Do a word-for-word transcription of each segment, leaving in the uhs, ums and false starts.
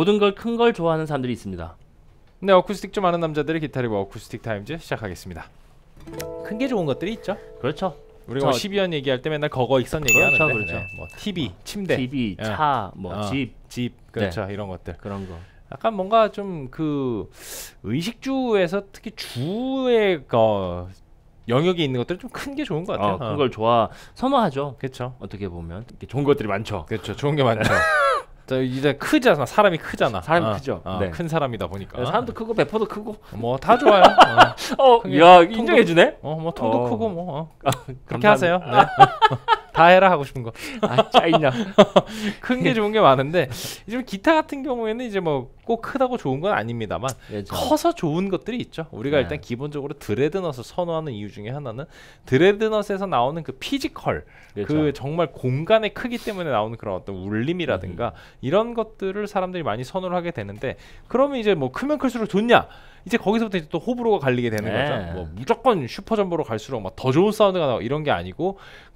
모든 걸 큰 걸 좋아하는 사람들이 있습니다. 네, 어쿠스틱 좀 아는 남자들의 기타 리뷰 어쿠스틱 타임즈 시작하겠습니다. 큰 게 좋은 것들이 있죠. 그렇죠. 우리가 뭐 십이연 얘기할 때 맨날 거거 익선 얘기하는데 그렇죠, 그렇죠. 네, 뭐 티비, 침대, 티비, 예. 차, 뭐 어, 집, 집 그렇죠. 네. 이런 것들. 그런 거. 약간 뭔가 좀 그 의식주에서 특히 주의 거 영역이 있는 것들은 좀 큰 게 좋은 것 같아요. 어, 큰 걸 좋아 선호하죠. 그렇죠. 어떻게 보면 이렇게 좋은 것들이 많죠. 그렇죠. 좋은 게 많죠. 저 이제 크잖아. 사람이 크잖아. 사람이 어, 크죠. 어, 네. 큰 사람이다 보니까. 사람도 크고 배포도 크고. 뭐 다 좋아요. 어, 어, 크게 야 통도- 인정해주네. 어, 뭐 통도 어. 크고 뭐 어. 그렇게 감사합니다. 하세요. 네. 다 해라 하고 싶은 거. 아 짜증나. 큰 게 좋은 게 많은데 이제 기타 같은 경우에는 이제 뭐 꼭 크다고 좋은 건 아닙니다만 그렇죠. 커서 좋은 것들이 있죠. 우리가 네. 일단 기본적으로 드레드넛을 선호하는 이유 중에 하나는 드레드넛에서 나오는 그 피지컬, 그렇죠. 그 정말 공간의 크기 때문에 나오는 그런 어떤 울림이라든가 음. 이런 것들을 사람들이 많이 선호를 하게 되는데 그러면 이제 뭐 크면 클수록 좋냐? 이제 거기서부터 이제 또 호불호가 갈리게 되는 네. 거죠. 뭐 무조건 슈퍼점보로 갈수록 막 더 좋은 사운드가 나고 이런 게 아니고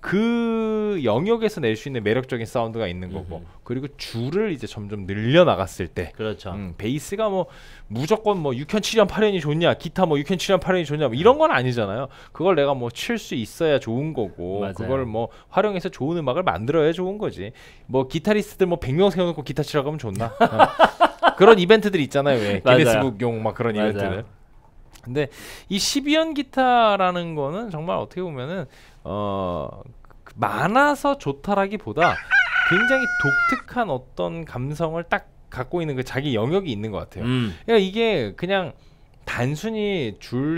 그 영역에서 낼 수 있는 매력적인 사운드가 있는 거고 음흠. 그리고 줄을 이제 점점 늘려 나갔을 때 그렇죠. 음, 베이스가 뭐 무조건 뭐 육 현 칠 현 팔 현이 좋냐 기타 뭐 육 현 칠 현 팔 현이 좋냐 뭐 이런 건 아니잖아요. 그걸 내가 뭐 칠 수 있어야 좋은 거고 맞아요. 그걸 뭐 활용해서 좋은 음악을 만들어야 좋은 거지. 뭐 기타리스트들 뭐 백 명 세워놓고 기타 치라고 하면 좋나? 어. 그런 이벤트들 있잖아요. 왜 맞아요. 기네스북용 막 그런 맞아요. 이벤트들. 근데 이 십이 현 기타라는 거는 정말 어떻게 보면은 어 많아서 좋다라기보다 굉장히 독특한 어떤 감성을 딱 갖고 있는 그 자기 영역이 있는 것 같아요. 음. 그러니까 이게 그냥 단순히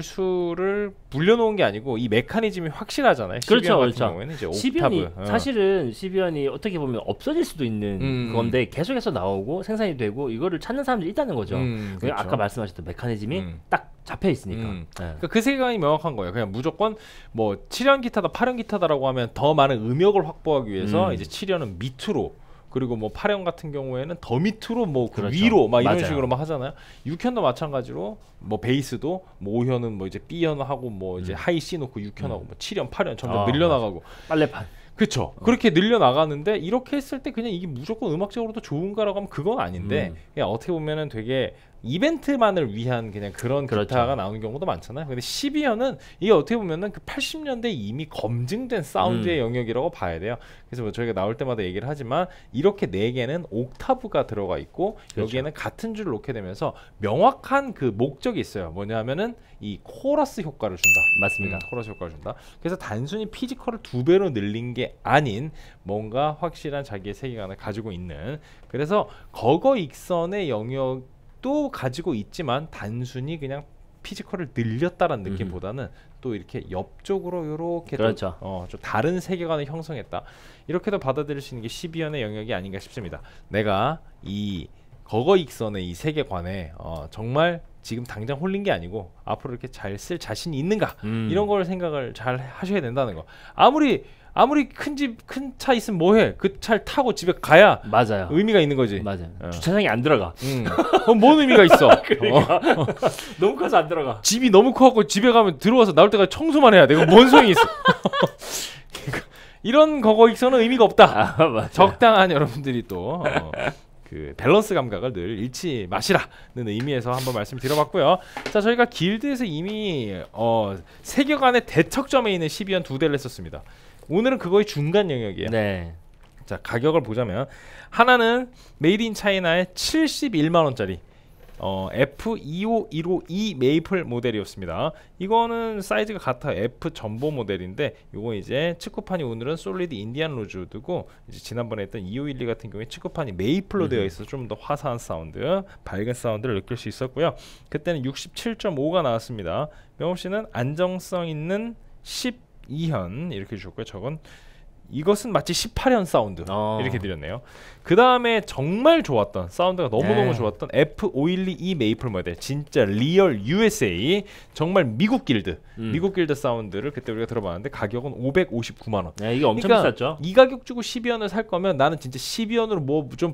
줄수를 불려놓은 게 아니고 이 메커니즘이 확실하잖아요. 그렇죠, 십이 현 같은 그렇죠. 경우에는 이제 십이 현이 옥타브. 어. 사실은 십이 현이 어떻게 보면 없어질 수도 있는 음. 건데 계속해서 나오고 생산이 되고 이거를 찾는 사람들이 있다는 거죠. 음, 그게 그렇죠. 아까 말씀하셨던 메커니즘이 음. 딱 잡혀 있으니까. 음. 네. 그러니까 그 세계관이 명확한 거예요. 그냥 무조건 뭐 칠 현 기타다 팔 현 기타다라고 하면 더 많은 음역을 확보하기 위해서 음. 이제 칠 현은 밑으로 그리고 뭐 팔 현 같은 경우에는 더 밑으로 뭐 그 그렇죠. 위로 막 이런 맞아요. 식으로 막 하잖아요. 육 현도 마찬가지로 뭐 베이스도 뭐 오 현은 뭐 이제 B 현 하고 뭐 이제 음. 하이 C 놓고 육 현 하고 뭐 칠 현 팔 현 점점 아, 늘려나가고 빨래판. 그렇죠. 그렇게 늘려나가는데 이렇게 했을 때 그냥 이게 무조건 음악적으로도 좋은가라고 하면 그건 아닌데 음. 그냥 어떻게 보면은 되게 이벤트만을 위한 그냥 그런 그렇죠. 기타가 나오는 경우도 많잖아요. 근데 십이 현은 이게 어떻게 보면은 그 팔십 년대 이미 검증된 사운드의 음. 영역이라고 봐야 돼요. 그래서 뭐 저희가 나올 때마다 얘기를 하지만 이렇게 네 개는 옥타브가 들어가 있고 그렇죠. 여기에는 같은 줄을 놓게 되면서 명확한 그 목적이 있어요. 뭐냐면은 이 코러스 효과를 준다. 맞습니다. 음, 코러스 효과를 준다. 그래서 단순히 피지컬을 두 배로 늘린 게 아닌 뭔가 확실한 자기의 세계관을 가지고 있는 그래서 거거 익선의 영역도 가지고 있지만 단순히 그냥 피지컬을 늘렸다라는 느낌보다는 또 이렇게 옆쪽으로 이렇게 그렇죠. 어, 좀 다른 세계관을 형성했다. 이렇게도 받아들일 수 있는 게 십이 현의 영역이 아닌가 싶습니다. 내가 이 거거 익선의 이 세계관에 어, 정말 지금 당장 홀린 게 아니고 앞으로 이렇게 잘 쓸 자신이 있는가 음. 이런 걸 생각을 잘 하셔야 된다는 거. 아무리 아무리 큰 집 큰 차 있으면 뭐해? 그 차를 타고 집에 가야 맞아요. 의미가 있는 거지. 맞아요. 어. 주차장이 안 들어가. 음. 그럼 뭔 의미가 있어? 그러니까. 어. 너무 커서 안 들어가. 집이 너무 커갖고 집에 가면 들어와서 나올 때까지 청소만 해야 돼. 이거 뭔 소용이 있어? 이런 거거 익선은 의미가 없다. 아, 맞아요. 적당한 여러분들이 또 어, 그 밸런스 감각을 늘 잃지 마시라는 의미에서 한번 말씀 드려봤고요. 자, 저희가 길드에서 이미 어, 세계관의 대척점에 있는 십이 현 두 대를 했었습니다. 오늘은 그거의 중간 영역이에요. 네. 자, 가격을 보자면 하나는 메이드 인 차이나의 칠십일만 원짜리 어, 에프 이오일오이 메이플 모델이었습니다. 이거는 사이즈가 같아요. F 전보 모델인데 요거 이제 측구판이 오늘은 솔리드 인디안 로즈우드고 이제 지난번에 했던 이오일이 같은 경우에 측구판이 메이플로 음. 되어 있어서 좀 더 화사한 사운드, 밝은 사운드를 느낄 수 있었고요. 그때는 육십칠 점 오가 나왔습니다. 명호씨는 안정성 있는 십이 현 이렇게 주셨고요. 저건 이것은 마치 십팔 현 사운드 어. 이렇게 드렸네요. 그 다음에 정말 좋았던 사운드가 너무너무 네. 좋았던 에프 오일이이 메이플 모델 진짜 리얼 유에스에이 정말 미국 길드 음. 미국 길드 사운드를 그때 우리가 들어봤는데 가격은 오백오십구만 원. 네, 이게 엄청 그러니까 비쌌죠. 이 가격 주고 십이 현을 살 거면 나는 진짜 십이 현으로 뭐 좀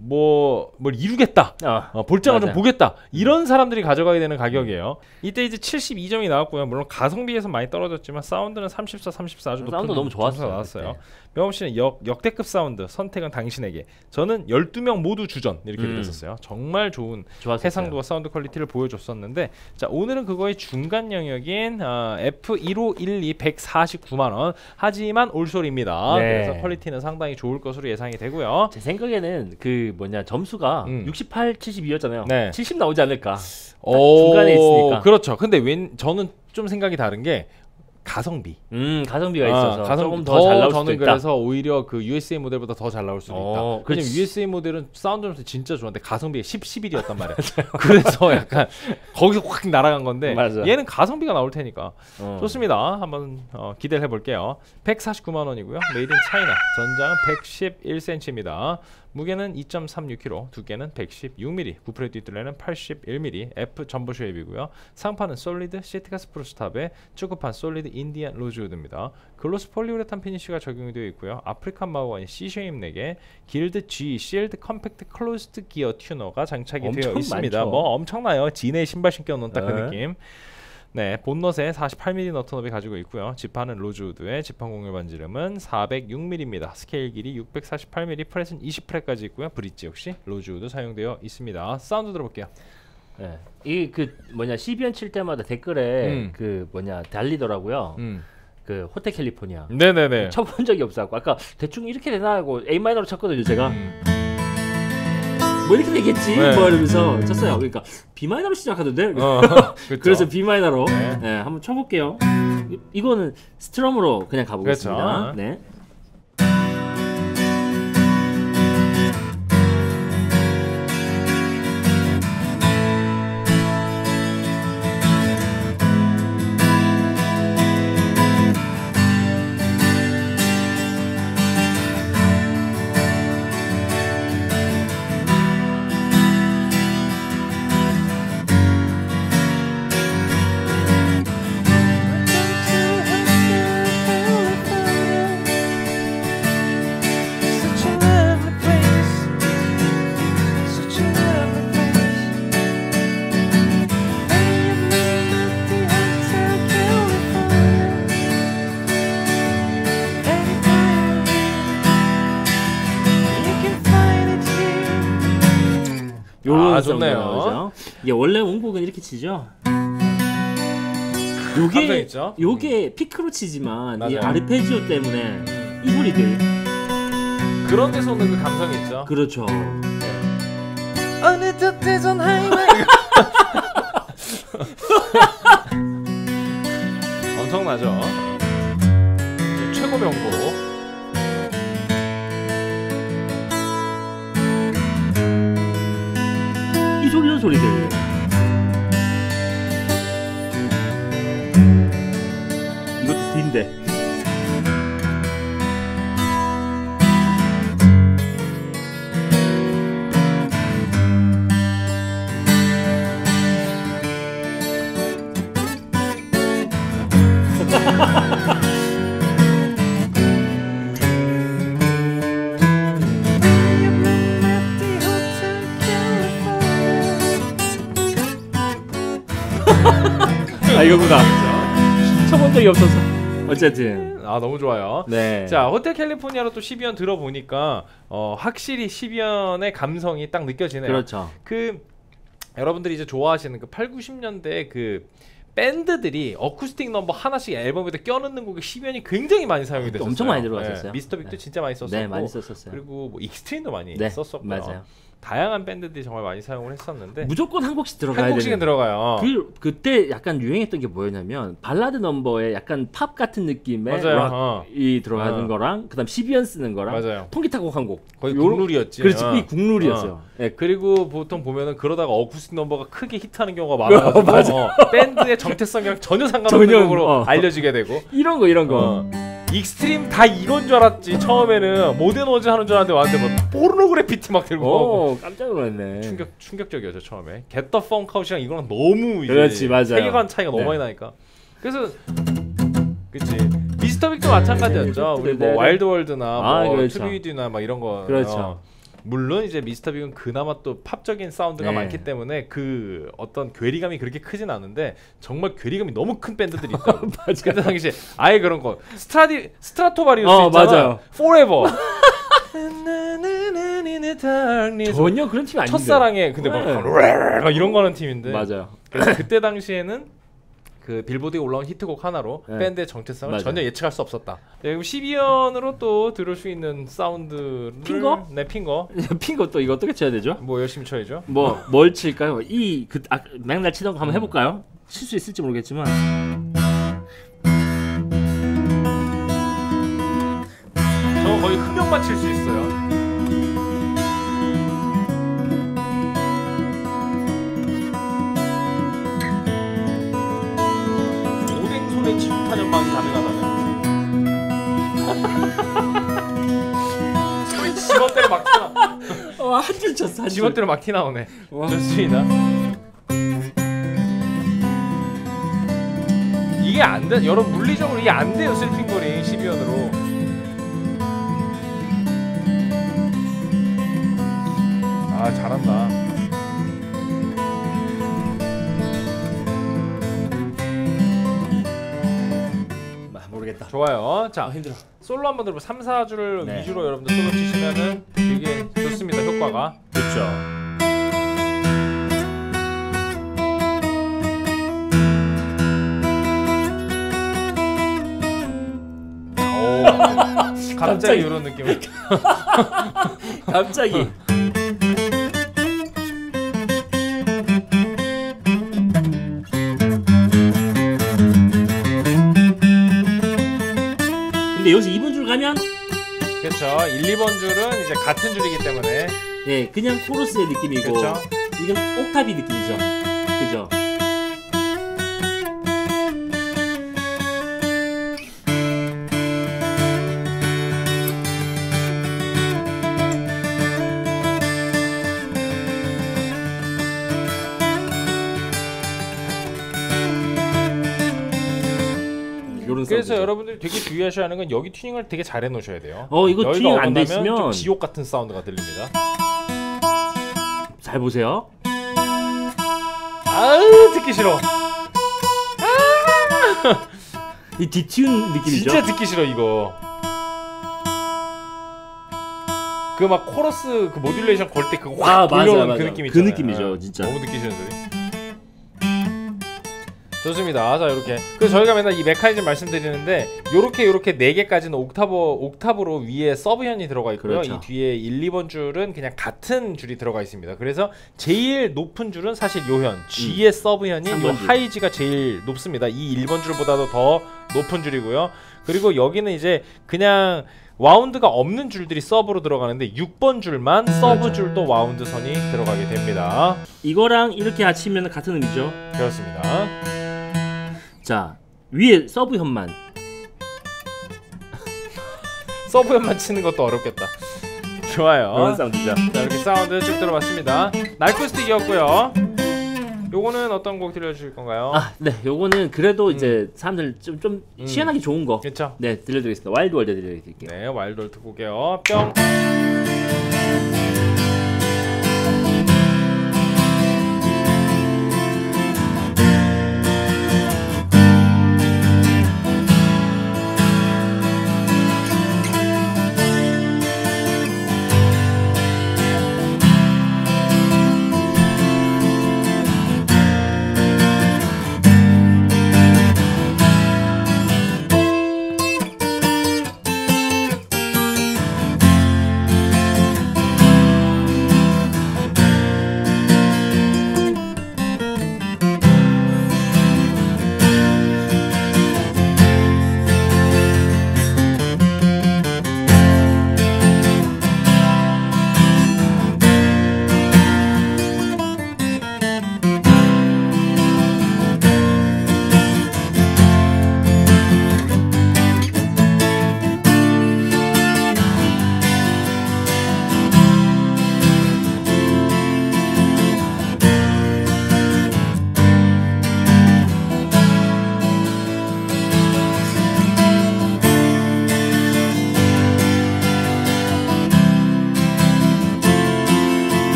뭐 뭘 이루겠다. 어, 어, 볼장을 좀 맞아요. 보겠다. 이런 사람들이 가져가게 되는 가격이에요. 이때 이제 칠십이 점이 나왔고요. 물론 가성비에서 많이 떨어졌지만 사운드는 삼십사, 삼십사 아주 높은 사운드 너무 좋았어요, 점수가 나왔어요. 그때. 명업 씨는 역, 역대급 사운드 선택은 당신에게. 저는 열두 명 모두 주전 이렇게 음. 드렸었어요. 정말 좋은 좋았어요. 해상도와 사운드 퀄리티를 보여줬었는데 자 오늘은 그거의 중간 영역인 어, 에프 일오일이 백사십구만 원 하지만 올솔입니다. 네. 그래서 퀄리티는 상당히 좋을 것으로 예상이 되고요. 제 생각에는 그 뭐냐 점수가 음. 육십팔, 칠십이였잖아요. 네. 칠십 나오지 않을까. 오, 중간에 있으니까. 그렇죠. 근데 웬 저는 좀 생각이 다른 게 가성비. 음 가성비가 있어서 아, 가성비 조금 더 잘 나올 수도 저는 있다. 그래서 오히려 그 유에스에이 모델보다 더 잘 나올 수도 어, 있다. 왜냐면 그렇지. 유에스에이 모델은 사운드 점수 진짜 좋았는데 가성비가 십, 십일이었단 말이야. 그래서 약간 거기서 확 날아간 건데 맞아. 얘는 가성비가 나올 테니까 어. 좋습니다. 한번 어, 기대를 해볼게요. 백사십구만 원이고요. 메이드 인 차이나. 전장은 백십일 센티미터입니다. 무게는 이 점 삼육 킬로그램, 두께는 백십육 밀리미터, 구프레 뒷둘레는 팔십일 밀리미터, F 전부 쉐입이고요. 상판은 솔리드 시트가 스프루스 탑에 축구판 솔리드 인디안 로즈우드입니다. 글로스 폴리우레탄 피니쉬가 적용이 되어 있고요. 아프리칸 마호가니 C 쉐임 네 개, 길드 G 실드 컴팩트 클로즈드 기어 튜너가 장착이 되어 엄청 있습니다. 많죠. 뭐 엄청나요. 진에 신발 신겨 놓은 딱 그 네. 느낌. 네, 본넛에 사십팔 밀리미터 너트너비 가지고 있고요. 지판은 로즈우드의 지판 공유 반지름은 사백육 밀리미터입니다. 스케일 길이 육백사십팔 밀리미터, 프렛은 이십 프렛까지 있고요. 브릿지 역시 로즈우드 사용되어 있습니다. 사운드 들어볼게요. 네. 이 그 뭐냐 시비엔 칠 때마다 댓글에 음. 그 뭐냐 달리더라고요. 음. 그 호텔 캘리포니아. 네네네. 쳐본 적이 없어갖고 아까 대충 이렇게 되나 하고 A 마이너로 쳤거든요 제가. 음. 뭐 이렇게 되겠지 네. 뭐 이러면서 쳤어요. 그러니까 B 마이너로 시작하던데. 어, 그쵸. 그래서 B 마이너로 네. 네, 한번 쳐볼게요. 이- 이거는 스트럼으로 그냥 가보겠습니다. 그렇죠. 네. 요런 아, 사운드 좋네요. 나오죠. 이게 원래 원곡은 이렇게 치죠. 감성 요게 있죠? 요게 피크로 치지만 이 맞아요. 아르페지오 때문에 이 소리 들. 그런 데서 오는 그 감성이 있죠. 그렇죠. 어느 듯해선 하이웨이 엄청나죠. 최고 명곡. 이 소리 저 소리 들. 이것도 D인데. 아 이거구나. 쳐본 적이 없어서. 어쨌든. 아 너무 좋아요. 네. 자 호텔 캘리포니아로 또 십이 연 들어보니까 어, 확실히 십이 연의 감성이 딱 느껴지네요. 그렇죠. 그 여러분들이 이제 좋아하시는 그 팔, 구십 년대 그 밴드들이 어쿠스틱 넘버 하나씩 앨범에다 껴넣는 곡이 십이 연이 굉장히 많이 사용이 됐었어요. 엄청 많이 들어갔었어요. 네, 미스터 빅도 네. 진짜 많이 썼었고 네, 많이 썼었어요. 그리고 뭐 익스트림도 많이 네, 썼었고요. 맞아요. 다양한 밴드들이 정말 많이 사용을 했었는데 무조건 한 곡씩 들어가야 한 곡씩은 되는. 들어가요. 그 그때 약간 유행했던 게 뭐였냐면 발라드 넘버에 약간 팝 같은 느낌의 맞아요. 락이 들어가는 어. 거랑 그다음 십이 연 쓰는 거랑 맞아요. 통기타 곡 한 곡. 거의 요런- 국룰이었지. 그렇지. 어. 이 국룰이었어요. 어. 예, 그리고 보통 보면은 그러다가 어쿠스틱 넘버가 크게 히트하는 경우가 많아가지고 맞아. 어, 밴드의 정체성이랑 전혀 상관없는 전혀, 곡으로 어. 알려지게 되고 이런 거 이런 거. 어. 익스트림 다 이건 줄 알았지. 처음에는 모던 워즈 하는 줄 알았는데 왔는데 뭐 포르노그래피티 막 들고 오, 깜짝 놀랐네. 충격 충격적이었죠 처음에. Get the Funk Out이랑 이거랑 너무 이제 그렇지, 맞아요. 세계관 차이가 너무 네. 많이 나니까. 그래서 그치 미스터 빅도 마찬가지였죠. 우리 뭐 네, 네. 와일드 월드나 아, 뭐 그렇죠. 트루이드나 막 이런 거. 그렇죠. 물론 이제 미스터 빅은 그나마 또 팝적인 사운드가 네. 많기 때문에 그 어떤 괴리감이 그렇게 크진 않은데 정말 괴리감이 너무 큰 밴드들이 있다. 그때 당시에 아예 그런 거 스트라디 스트라토바리우스 어, 있잖아. 맞아요. Forever. 전혀 그런 팀이 아닌데. 첫사랑에 근데 막, 네. 막 이런 거 하는 팀인데. 맞아요. 그래서 그때 당시에는 그 빌보드에 올라온 히트곡 하나로 네. 밴드의 정체성을 맞아요. 전혀 예측할 수 없었다. 네, 그럼 십이 연으로 또 들을 수 있는 사운드를 핑거? 네, 핑거. 핑거 또 이거 어떻게 쳐야 되죠? 뭐 열심히 쳐야죠. 뭐 뭘 칠까요? 이그 아, 맥날 치던 거 한번 해볼까요? 칠 수 있을지 모르겠지만. 저 거의 흡연만 칠 수 있어요. 오뎅손에 지구타전만 가능하다네. 지멋대로 막 튀나. 와, 한 줄 쳤어. 한 줄. 지멋대로 막 튀 나오네. 와. 좋습니다. 이게 안 돼. 여러분 물리적으로 이게 안 돼요. 슬핑거링 십이 연으로. 아 잘한다. 아, 모르겠다. 좋아요. 자 아, 힘들어. 솔로 한번 들어보. 삼, 사 줄을 네. 위주로 여러분들 솔로 치시면은 되게 좋습니다. 효과가. 그렇죠. 오. 갑자기 갑자기. 이런 느낌을. 갑자기. 근데 여기서 이 번 줄 가면 그렇죠. 일, 이 번 줄은 이제 같은 줄이기 때문에. 예, 그냥 코러스의 느낌이고 그렇죠. 이건 옥타비 느낌이죠. 그죠? 요런 그래서 사운드죠. 여러분들이 되게 주의하셔야 하는 건 여기 튜닝을 되게 잘 해놓으셔야 돼요. 어, 이거 여기가 튜닝 안 돼 어긋나면 좀 있으면 지옥 같은 사운드가 들립니다. 잘 보세요. 아우 듣기 싫어. 이 디튠 느낌이죠. 진짜 듣기 싫어 이거. 그 막 코러스 그 모듈레이션 걸 때 그거 확 아, 맞아요, 돌려오는 맞아요. 그 느낌 그 있잖아요. 느낌이죠, 진짜. 너무 듣기 싫은 소리. 좋습니다. 자 이렇게. 그래서 저희가 맨날 이 메커니즘 말씀드리는데 요렇게 요렇게 네 개까지는 옥타브 옥타브로 위에 서브현이 들어가 있고요. 그렇죠. 이 뒤에 일, 이 번 줄은 그냥 같은 줄이 들어가 있습니다. 그래서 제일 높은 줄은 사실 요현 G의 서브현인 삼 요 번 줄. 하이지가 제일 높습니다. 이 일 번 줄보다도 더 높은 줄이고요. 그리고 여기는 이제 그냥 와운드가 없는 줄들이 서브로 들어가는데 육 번 줄만 서브 줄도 와운드 선이 들어가게 됩니다. 이거랑 이렇게 합치면 같은 의미죠. 그렇습니다. 자, 위에 서브 현만. 서브현만 치는 것도 어렵겠다. 좋아요. 그런 사운드죠. 자 이렇게 사운드 쭉 들어봤습니다. 날코스틱이었고요. 요거는 어떤 곡 들려주실 건가요? 아, 네, 요거는 그래도 이제 사람들 좀, 좀 음. 시원하게 좋은 거. 그렇죠. 네, 들려드리겠습니다. 와일드 월드 들려드릴게요. 네, 와일드 듣고 올게요. 뿅.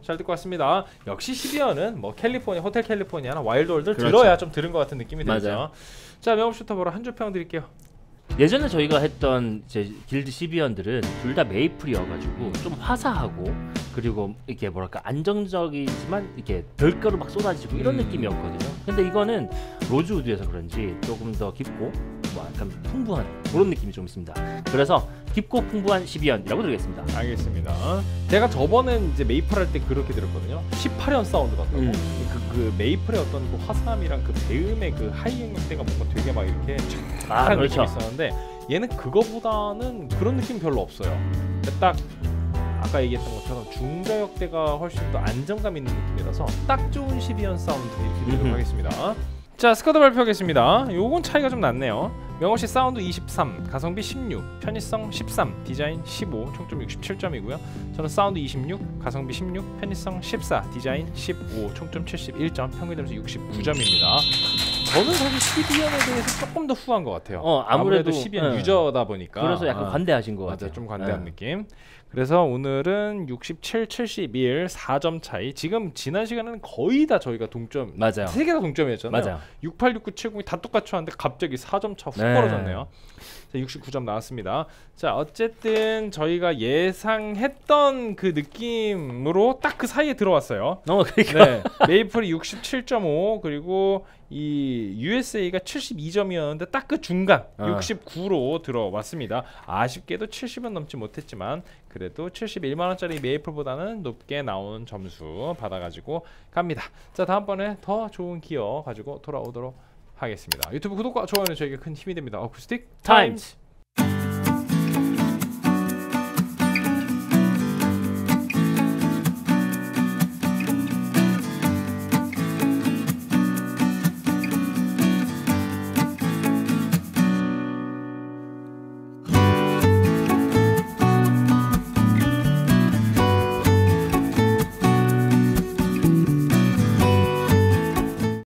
잘 듣고 왔습니다. 역시 십이원은 뭐 캘리포니아, 호텔 캘리포니아나 와일드월드 그렇죠. 들어야 좀 들은 것 같은 느낌이 들죠. 맞아요. 자, 명업 슈터 보러 한 줄 평 드릴게요. 예전에 저희가 했던 이제 길드 십이원들은 둘 다 메이플이어가지고 좀 화사하고 그리고 이게 뭐랄까 안정적이지만 이게 별가루 막 쏟아지고 이런 음. 느낌이었거든요. 근데 이거는 로즈우드여서 그런지 조금 더 깊고 뭐 약간 풍부한 그런 느낌이 좀 있습니다. 그래서 깊고 풍부한 십이원이라고 드리겠습니다. 알겠습니다. 제가 저번엔 이제 메이플 할 때 그렇게 들었거든요. 십팔원 사운드 같다고. 음. 그, 그 메이플의 어떤 그 화사함이랑 그 배음의 그 하이 음역대가 뭔가 되게 막 이렇게 아, 착한 그렇죠. 느낌이 있었는데 얘는 그거보다는 그런 느낌 별로 없어요. 딱 아까 얘기했던 것처럼 중저역대가 훨씬 더 안정감 있는 느낌이라서 딱 좋은 십이원 사운드 이렇게 드리도록 음흠. 하겠습니다. 자, 스쿼드 발표하겠습니다. 요건 차이가 좀 났네요. 명호씨 사운드 이십삼, 가성비 십육, 편의성 십삼, 디자인 십오, 총점 육십칠 점이고요. 저는 사운드 이십육, 가성비 십육, 편의성 십사, 디자인 십오, 총점 칠십일 점, 평균 점수 육십구 점입니다. 저는 사실 십이원에 대해서 조금 더 후한 것 같아요. 어, 아무래도, 십이원 예. 유저다 보니까 그래서 약간 아, 관대하신 것 맞아요. 같아요. 좀 관대한 예. 느낌. 그래서 오늘은 육십칠, 칠십일, 사 점 차이. 지금 지난 시간에는 거의 다 저희가 동점, 맞아요. 세 개 다 동점이었잖아요. 맞아요. 육팔, 육구, 칠공이 다 똑같이 왔는데 갑자기 사 점 차 훅 네. 벌어졌네요. 자, 육십구 점 나왔습니다. 자, 어쨌든 저희가 예상했던 그 느낌으로 딱 그 사이에 들어왔어요. 어, 그러니까 네, 메이플이 육십칠 점 오 그리고 이 유에스에이가 칠십이 점이었는데 딱 그 중간 어. 육십구로 들어왔습니다. 아쉽게도 칠십은 넘지 못했지만 그래도 칠십일만 원짜리 메이플보다는 높게 나온 점수 받아가지고 갑니다. 자, 다음번에 더 좋은 기어 가지고 돌아오도록 하겠습니다. 유튜브 구독과 좋아요는 저에게 큰 힘이 됩니다. 어쿠스틱 타임즈.